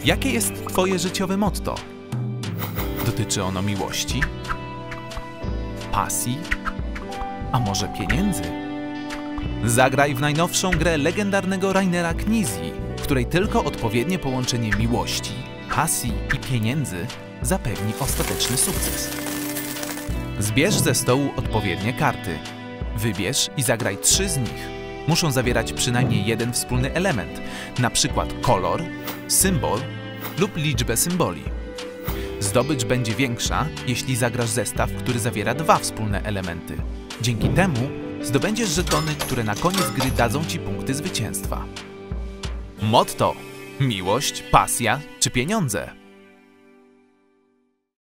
Jakie jest twoje życiowe motto? Dotyczy ono miłości? Pasji? A może pieniędzy? Zagraj w najnowszą grę legendarnego Rainera Knizji, w której tylko odpowiednie połączenie miłości, pasji i pieniędzy zapewni ostateczny sukces. Zbierz ze stołu odpowiednie karty. Wybierz i zagraj 3 z nich. Muszą zawierać przynajmniej jeden wspólny element, na przykład kolor, symbol lub liczbę symboli. Zdobycz będzie większa, jeśli zagrasz zestaw, który zawiera 2 wspólne elementy. Dzięki temu zdobędziesz żetony, które na koniec gry dadzą ci punkty zwycięstwa. Motto: miłość, pasja czy pieniądze?